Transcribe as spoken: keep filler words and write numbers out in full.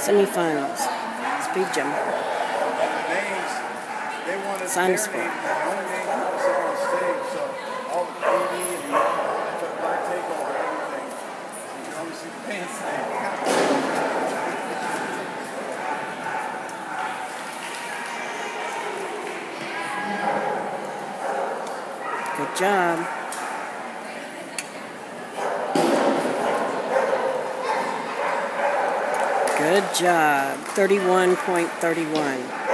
Semifinals. Speed jump. Cynosport. Good job. Good job. thirty-one point three one.